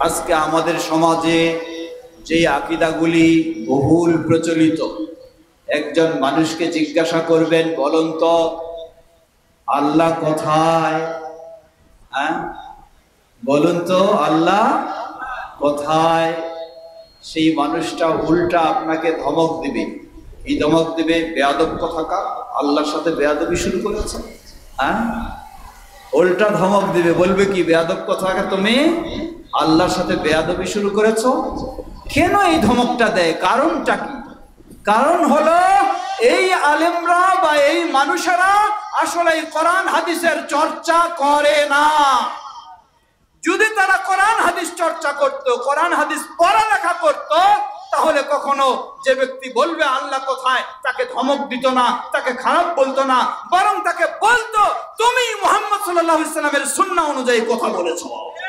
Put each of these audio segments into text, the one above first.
আজকে আমাদের সমাজে যে আকীদাগুলি বহুল প্রচলিত, একজন মানুষকে জিজ্ঞাসা করবেন, বলুন তো আল্লাহ কোথায়? বলুন তো আল্লাহ কোথায়? সেই মানুষটা উল্টা আপনাকে ধমক দিবে। এই ধমক দিবে, বেয়াদব কোথাকার, আল্লাহর সাথে বেয়াদবি শুরু করেছে। উল্টা ধমক দিবে, বলবে কি, বেয়াদব কোথাকার, তুমি আল্লাহর সাথে বেয়াদবি শুরু করেছো। কেন এই ধমকটা দেয়? কারণটা কি? কারণ হলো এই আলেমরা বা এই মানুষেরা আসলে কোরআন হাদিসের চর্চা করে না। যদি তারা কোরআন হাদিস চর্চা করত, কোরআন হাদিস পড়ালেখা করত, তাহলে কখনো যে ব্যক্তি বলবে আল্লাহ কোথায় তাকে ধমক দিত না, তাকে খারাপ বলতো না, বরং তাকে বলতো তুমি মুহাম্মদ সাল্লাল্লাহু আলাইহি ওয়াসাল্লামের সুন্নাহ অনুযায়ী কথা বলেছো।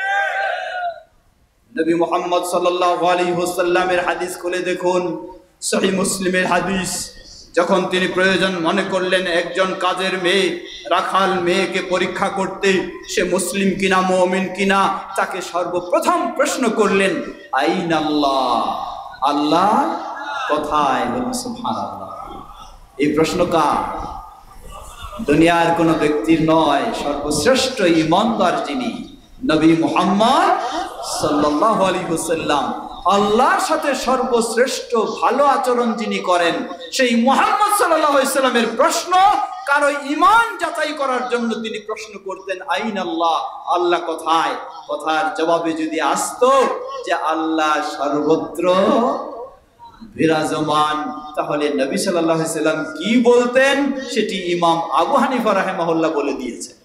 নবী মুহাম্মদ সাল্লাল্লাহু আলাইহি ওয়াসাল্লামের হাদিস খুলে দেখুন, সহিহ মুসলিমের হাদিস। যখন তিনি প্রয়োজন মনে করলেন একজন কাজের মেয়ে, রাখাল মেয়েকে পরীক্ষা করতে, সে মুসলিম কিনা মুমিন কিনা, তাকে সর্বপ্রথম প্রশ্ন করলেন আইনাল্লাহ, আল্লাহ কোথায়? সুবহানাল্লাহ। এই প্রশ্ন কার? দুনিয়ার কোন ব্যক্তির নয়, সর্বশ্রেষ্ঠ ঈমানদার যিনি নবী মুহাম্মদ সাল্লাল্লাহু আলাইহি ওয়াসাল্লাম, আল্লাহর সাথে সর্বশ্রেষ্ঠ ভালো আচরণ যিনি করেন, সেই মুহাম্মদ সাল্লাল্লাহু আলাইহি ওয়াসাল্লামের প্রশ্ন কারো ঈমান যাচাই করার জন্য তিনি প্রশ্ন করতেন আইনাল্লাহ, আল্লাহ কোথায়? কথার জবাবে যদি আসতো যে আল্লাহ সর্বত্র বিরাজমান, তাহলে নবী সাল্লাল্লাহু আলাইহি ওয়াসাল্লাম কি বলতেন সেটি ইমাম আবু হানিফা রাহিমাহুল্লাহ বলে দিয়েছেন।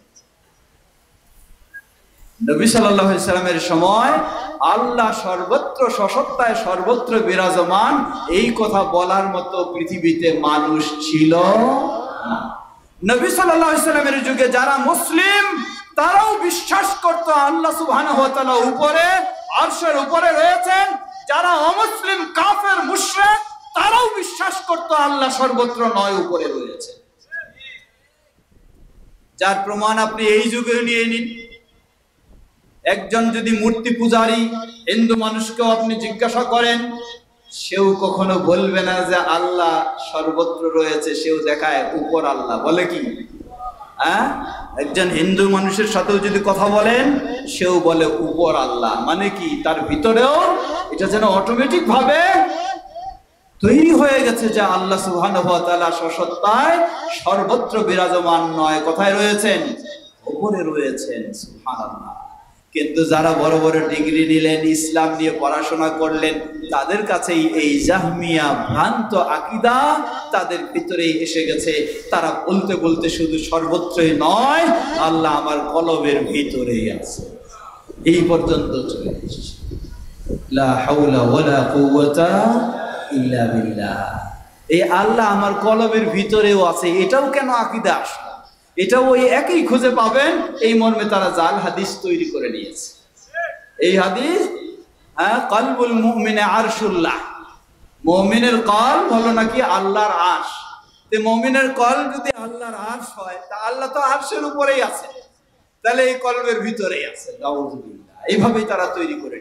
নবী সাল্লাল্লাহু আলাইহি ওয়াসাল্লামের সময় আল্লাহ সর্বত্র সসত্তায় সর্বত্র বিরাজমান, এই কথা বলার মতো পৃথিবীতে মানুষ ছিল না। নবী সাল্লাল্লাহু আলাইহি ওয়াসাল্লামের যুগে যারা মুসলিম, তারাও বিশ্বাস করত আল্লাহ সুবহানাহু ওয়া তাআলা উপরে, আরশের উপরে রয়েছেন। যারা অমুসলিম কাফের মুশরিক, তারাও বিশ্বাস করত আল্লাহ সর্বত্র নয়, উপরে রয়েছে। যার প্রমাণ আপনি এই যুগে নিয়ে নিন। একজন যদি মূর্তি পূজারী হিন্দু মানুষকেও আপনি জিজ্ঞাসা করেন, সেও কখনো বলবে না যে আল্লাহ সর্বত্র রয়েছে, সেও দেখায় উপর আল্লাহ। বলে কি? একজন হিন্দু মানুষের সাথেও যদি কথা বলেন, সেও বলে উপর আল্লাহ। মানে কি? তার ভিতরেও এটা যেন অটোমেটিক ভাবে তৈরি হয়ে গেছে যে আল্লাহ সুবহানাহু ওয়া তাআলা সসত্তায় সর্বত্র বিরাজমান নয়, কোথায় রয়েছেন? উপরে রয়েছেন। সুবহানাল্লাহ। কিন্তু যারা বড় বড় ডিগ্রি নিলেন, ইসলাম নিয়ে পড়াশোনা করলেন, তাদের কাছেই এই জাহমিয়া ভ্রান্ত আকীদা তাদের ভিতরেই এসে গেছে। তারা বলতে বলতে শুধু সর্বত্রই নয়, আল্লাহ আমার কলবের ভিতরেই আছে, এই পর্যন্ত চলে এসেছে। লা হাওলা ওয়ালা কুওয়াতা ইল্লা বিল্লাহ। এই আল্লাহ আমার কলবের ভিতরেও আছে, এটাও কেন আকীদা আসলো? এটাও ওই একই খুঁজে পাবেন, এই মর্মে তারা জাল হাদিস তৈরি করে নিয়েছে। এই হাদিস, কলবুল মুমিনে আরশুল্লাহ, মুমিনের কলব হলো নাকি আল্লাহর আরশ। তে মুমিনের কলব যদি আল্লাহর আরশ হয়, তা আল্লাহ তো আরশের উপরেই আছে, তাহলে এই কলবের ভিতরেই আছে। নাউযুবিল্লাহ। এইভাবেই তারা তৈরি করে